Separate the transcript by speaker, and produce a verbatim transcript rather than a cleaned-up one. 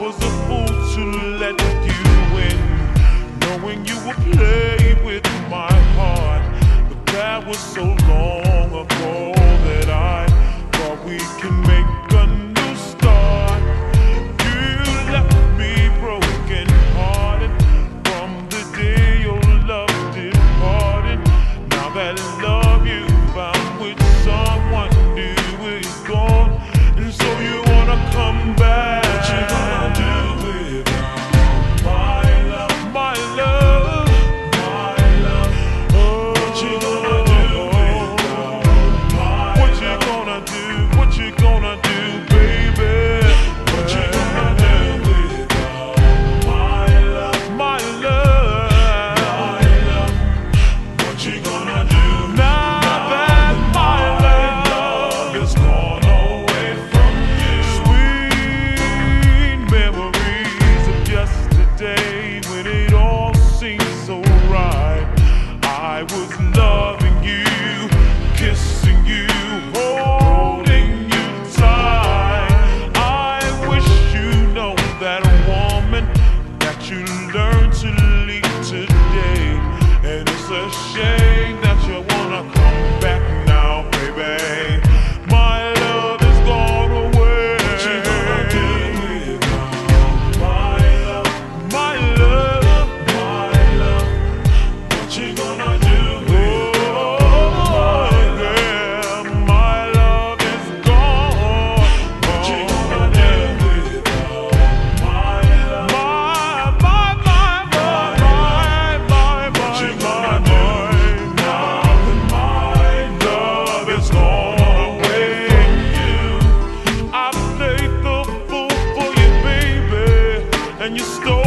Speaker 1: was a fool to let you in, knowing you would play with my heart. But that was so long ago that I thought we can make a new start. You left me broken hearted from the day your love departed. Now that love you found with someone new is gone, and so you wanna come back. What you gonna do without my love, my love, my love? Oh, what you gonna do without my love? What you gonna do? What you gonna do, baby? What you gonna do without my love, my love, my love? What you gonna do now that my love is gone away from you? Sweet memories of yesterday when it all seemed so right. I was loving you, kissing you, holding you tight. I wish you know that woman that you learned to leave today. And it's a shame that you wanna come back now, baby. My love is gone away. What you gonna do without my love, my love, my love? What you gonna do without my love? My love is gone. What you gonna do without my love? My, my, my, my, my, my, what you gonna do now that my love is gone away from you? I played the fool for you, baby, and you stole